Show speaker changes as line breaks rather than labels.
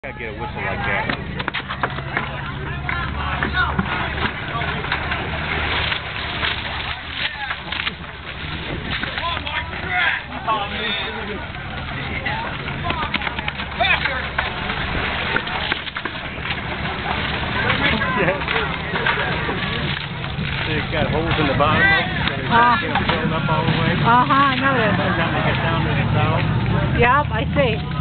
Gotta get a whistle like that. It's got holes in the bottom of it, so they can't get it filled up all the way.
I know that.
By the time they get down to the south.
Yep, I see.